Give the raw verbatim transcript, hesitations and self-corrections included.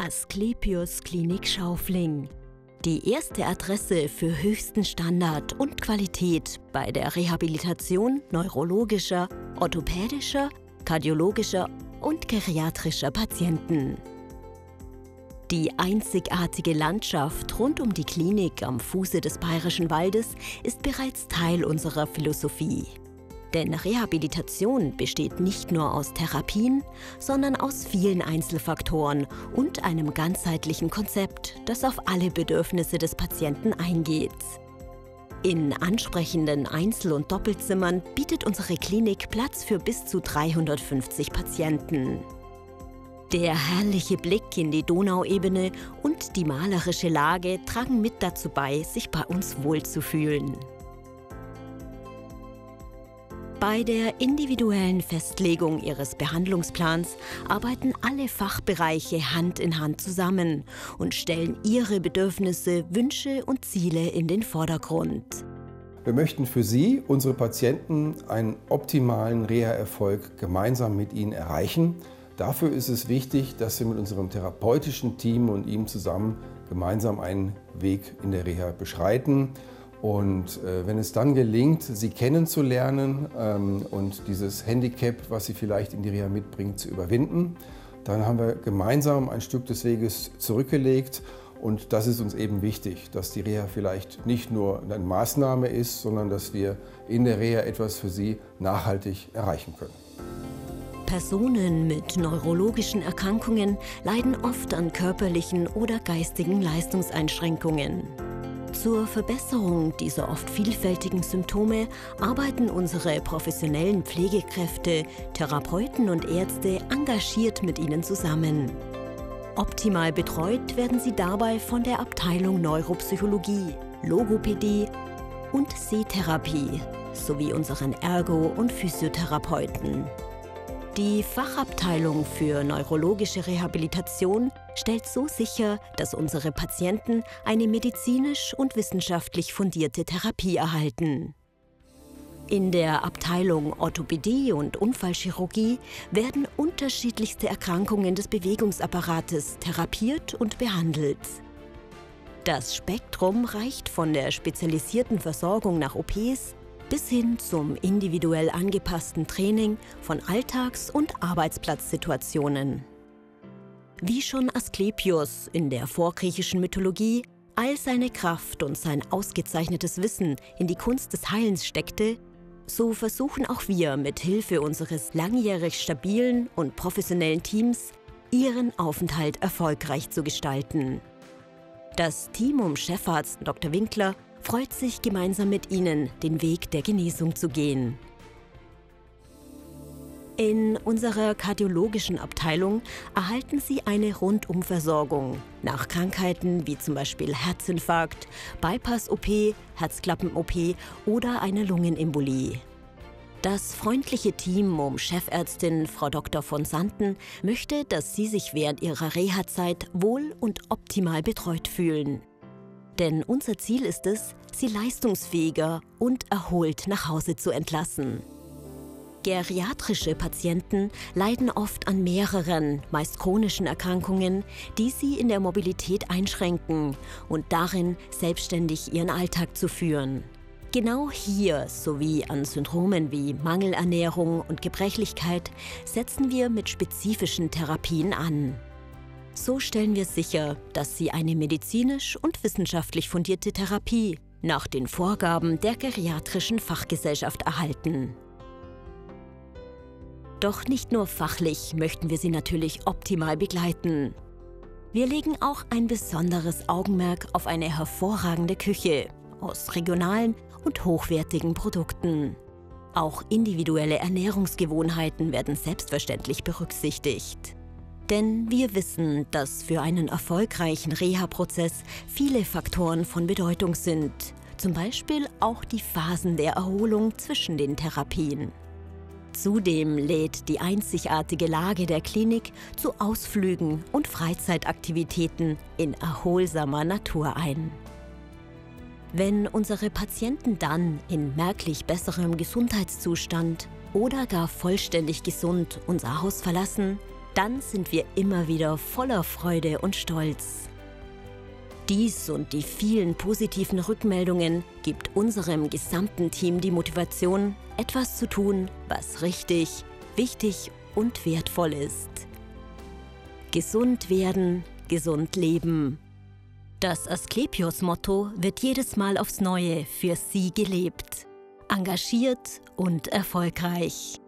Asklepios Klinik Schaufling. Die erste Adresse für höchsten Standard und Qualität bei der Rehabilitation neurologischer, orthopädischer, kardiologischer und geriatrischer Patienten. Die einzigartige Landschaft rund um die Klinik am Fuße des Bayerischen Waldes ist bereits Teil unserer Philosophie. Denn Rehabilitation besteht nicht nur aus Therapien, sondern aus vielen Einzelfaktoren und einem ganzheitlichen Konzept, das auf alle Bedürfnisse des Patienten eingeht. In ansprechenden Einzel- und Doppelzimmern bietet unsere Klinik Platz für bis zu dreihundertfünfzig Patienten. Der herrliche Blick in die Donauebene und die malerische Lage tragen mit dazu bei, sich bei uns wohlzufühlen. Bei der individuellen Festlegung Ihres Behandlungsplans arbeiten alle Fachbereiche Hand in Hand zusammen und stellen Ihre Bedürfnisse, Wünsche und Ziele in den Vordergrund. Wir möchten für Sie, unsere Patienten, einen optimalen Reha-Erfolg gemeinsam mit Ihnen erreichen. Dafür ist es wichtig, dass wir mit unserem therapeutischen Team und ihm zusammen gemeinsam einen Weg in der Reha beschreiten. Und äh, wenn es dann gelingt, Sie kennenzulernen ähm, und dieses Handicap, was Sie vielleicht in die Reha mitbringen, zu überwinden, dann haben wir gemeinsam ein Stück des Weges zurückgelegt. Und das ist uns eben wichtig, dass die Reha vielleicht nicht nur eine Maßnahme ist, sondern dass wir in der Reha etwas für Sie nachhaltig erreichen können. Personen mit neurologischen Erkrankungen leiden oft an körperlichen oder geistigen Leistungseinschränkungen. Zur Verbesserung dieser oft vielfältigen Symptome arbeiten unsere professionellen Pflegekräfte, Therapeuten und Ärzte engagiert mit ihnen zusammen. Optimal betreut werden sie dabei von der Abteilung Neuropsychologie, Logopädie und Sehtherapie sowie unseren Ergo- und Physiotherapeuten. Die Fachabteilung für neurologische Rehabilitation stellt so sicher, dass unsere Patienten eine medizinisch und wissenschaftlich fundierte Therapie erhalten. In der Abteilung Orthopädie und Unfallchirurgie werden unterschiedlichste Erkrankungen des Bewegungsapparates therapiert und behandelt. Das Spektrum reicht von der spezialisierten Versorgung nach O Ps bis hin zum individuell angepassten Training von Alltags- und Arbeitsplatzsituationen. Wie schon Asklepios in der vorgriechischen Mythologie all seine Kraft und sein ausgezeichnetes Wissen in die Kunst des Heilens steckte, so versuchen auch wir mit Hilfe unseres langjährig stabilen und professionellen Teams, ihren Aufenthalt erfolgreich zu gestalten. Das Team um Chefarzt Doktor Winkler freut sich, gemeinsam mit Ihnen den Weg der Genesung zu gehen. In unserer kardiologischen Abteilung erhalten Sie eine Rundumversorgung nach Krankheiten wie zum Beispiel Herzinfarkt, Bypass-O P, Herzklappen-O P oder eine Lungenembolie. Das freundliche Team um Chefärztin Frau Doktor von Santen möchte, dass Sie sich während Ihrer Reha-Zeit wohl und optimal betreut fühlen. Denn unser Ziel ist es, Sie leistungsfähiger und erholt nach Hause zu entlassen. Geriatrische Patienten leiden oft an mehreren, meist chronischen Erkrankungen, die sie in der Mobilität einschränken und darin, selbstständig ihren Alltag zu führen. Genau hier sowie an Syndromen wie Mangelernährung und Gebrechlichkeit setzen wir mit spezifischen Therapien an. So stellen wir sicher, dass Sie eine medizinisch und wissenschaftlich fundierte Therapie nach den Vorgaben der geriatrischen Fachgesellschaft erhalten. Doch nicht nur fachlich möchten wir Sie natürlich optimal begleiten. Wir legen auch ein besonderes Augenmerk auf eine hervorragende Küche aus regionalen und hochwertigen Produkten. Auch individuelle Ernährungsgewohnheiten werden selbstverständlich berücksichtigt. Denn wir wissen, dass für einen erfolgreichen Reha-Prozess viele Faktoren von Bedeutung sind. Zum Beispiel auch die Phasen der Erholung zwischen den Therapien. Zudem lädt die einzigartige Lage der Klinik zu Ausflügen und Freizeitaktivitäten in erholsamer Natur ein. Wenn unsere Patienten dann in merklich besserem Gesundheitszustand oder gar vollständig gesund unser Haus verlassen, dann sind wir immer wieder voller Freude und Stolz. Dies und die vielen positiven Rückmeldungen gibt unserem gesamten Team die Motivation, etwas zu tun, was richtig, wichtig und wertvoll ist. Gesund werden, gesund leben. Das Asklepios-Motto wird jedes Mal aufs Neue für Sie gelebt. Engagiert und erfolgreich.